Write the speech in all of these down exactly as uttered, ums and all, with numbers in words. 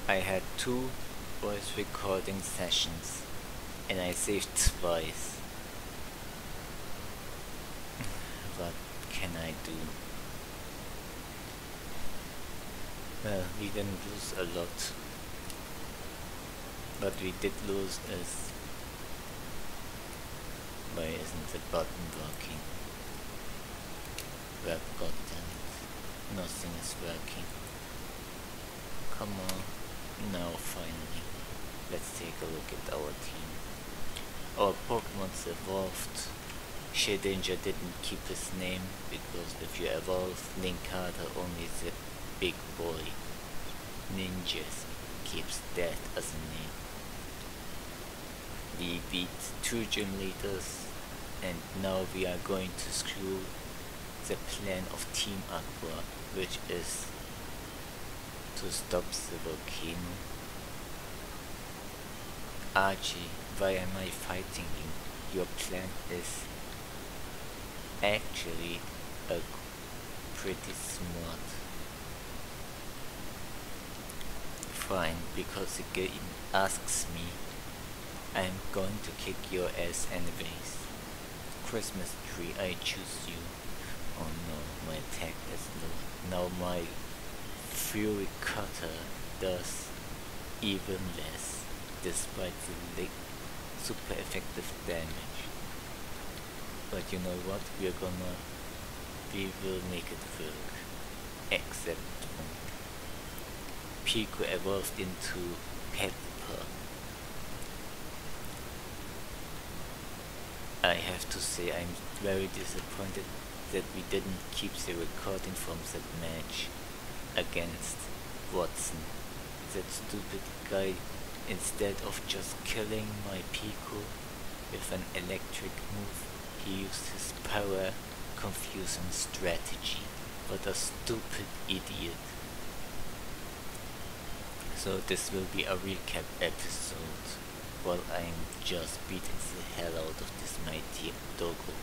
I had two voice recording sessions and I saved twice. What can I do? Well, we didn't lose a lot. What we did lose is... Why isn't the button working? Well, goddammit. Nothing is working. Come on. Now finally. Let's take a look at our team. Our Pokemon's evolved. Shedinja didn't keep his name because if you evolve Linkada, only the big boy ninjas keeps that as a name. We beat two gym leaders and now we are going to screw the plan of Team Aqua, which is to stop the volcano. Archie, why am I fighting you? Your plan is actually a pretty smart. Fine, because the game asks me, I'm going to kick your ass anyways. Christmas tree, I choose you. Oh no, my attack is low. Now my Fury Cutter does even less, despite the super effective damage. But you know what? We're gonna... we will make it work. Except one. Pico evolved into Pepper. I have to say I'm very disappointed that we didn't keep the recording from that match against Watson. That stupid guy, instead of just killing my Pico with an electric move, he used his power confusing strategy. What a stupid idiot. So this will be a recap episode while I'm just beating the hell out of this mighty doggo.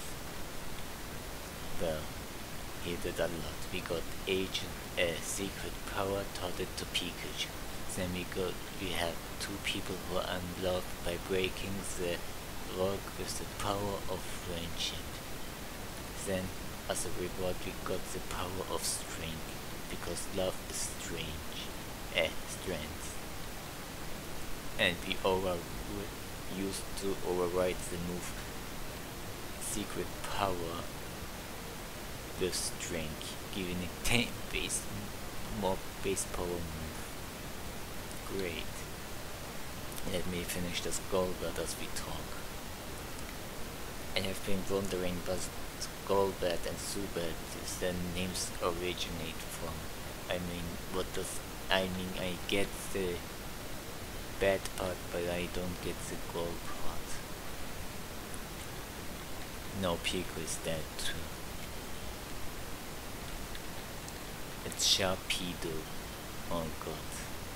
Well, he did a lot. We got agent, a uh, secret power taught it to Pikachu. Then we got, we have two people who are unloved by breaking the rock with the power of friendship. Then, as a reward, we got the power of strength, because love is strange, eh, strength. And we over used to override the move secret power with strength, giving it ten base more base power move. Great. Let me finish this Golbat as we talk. I have been wondering what Golbat and Zubat their names originate from. I mean, what does I mean? I get the bad part, but I don't get the gold part. No, Pico is dead too. It's Sharpedo. Oh god.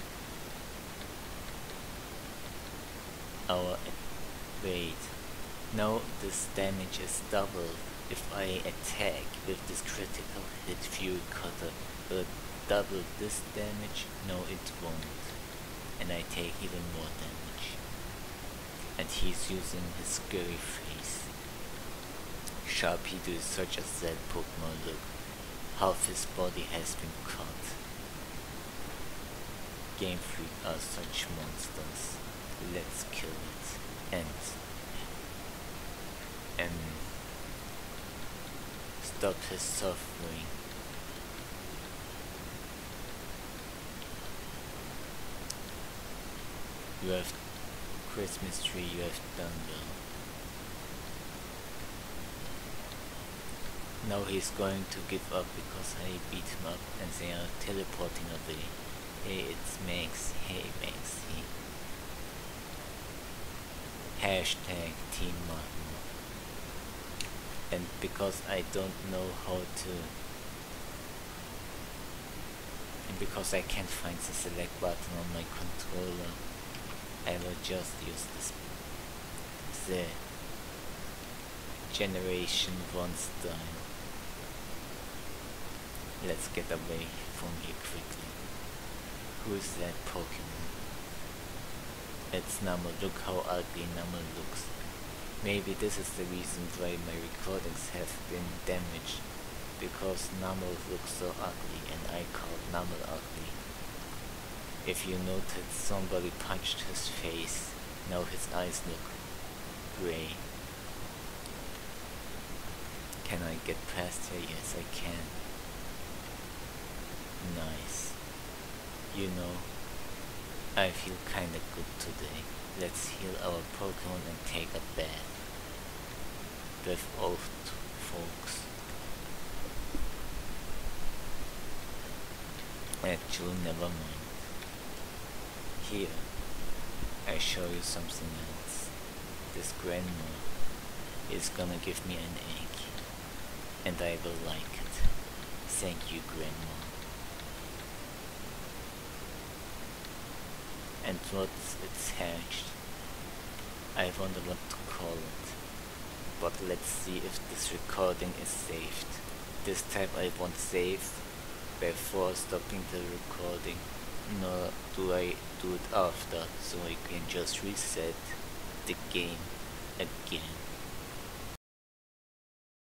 Our wait. Now this damage is doubled if I attack with this critical hit. Fury Cutter will double this damage. No, it won't. And I take even more damage. And he's using his scary face. Sharpedo is such a sad Pokemon. Look, half his body has been cut. Game Freak are such monsters. Let's kill it. And and stop his suffering. You have Christmas tree, you have done well. Now he's going to give up because I beat him up and they are teleporting away. Hey, it's Max. Hey, Maxi. Hashtag Team Martin. And because I don't know how to... and because I can't find the select button on my controller, I will just use this, the generation one style. Let's get away from here quickly. Who's that Pokemon? It's Numel. Look how ugly Numel looks. Maybe this is the reason why my recordings have been damaged. Because Numel looks so ugly and I called Numel ugly. If you noticed, somebody punched his face. Now his eyes look grey. Can I get past here? Yes, I can. Nice. You know, I feel kinda good today. Let's heal our Pokemon and take a bath. With old folks. Actually, never mind. Here, I show you something else. This grandma is gonna give me an egg. And I will like it. Thank you, grandma. And once it's hatched, I wonder what to call it. But let's see if this recording is saved. This time I won't save before stopping the recording, nor do I do it after, so I can just reset the game again.